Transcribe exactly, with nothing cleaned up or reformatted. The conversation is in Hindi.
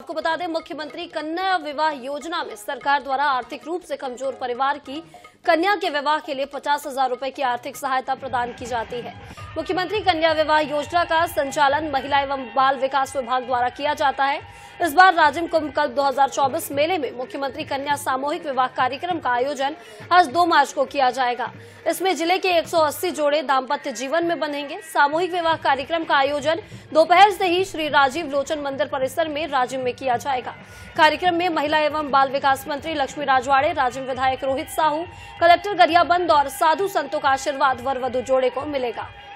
आपको बता दें, मुख्यमंत्री कन्या विवाह योजना में सरकार द्वारा आर्थिक रूप से कमजोर परिवार की कन्या के विवाह के लिए पचास हजार रूपए की आर्थिक सहायता प्रदान की जाती है। मुख्यमंत्री कन्या विवाह योजना का संचालन महिला एवं बाल विकास विभाग द्वारा किया जाता है। इस बार राजिम कुंभ कल्प दो हज़ार चौबीस मेले में मुख्यमंत्री कन्या सामूहिक विवाह कार्यक्रम का आयोजन आज दो मार्च को किया जाएगा। इसमें जिले के एक सौ अस्सी जोड़े दाम्पत्य जीवन में बंधेंगे। सामूहिक विवाह कार्यक्रम का आयोजन दोपहर से ही श्री राजीव लोचन मंदिर परिसर में राजिम में किया जाएगा। कार्यक्रम में महिला एवं बाल विकास मंत्री लक्ष्मी राजवाड़े, राजिम विधायक रोहित साहू, कलेक्टर गरियाबंद और साधु संतों का आशीर्वाद वर वधु जोड़े को मिलेगा।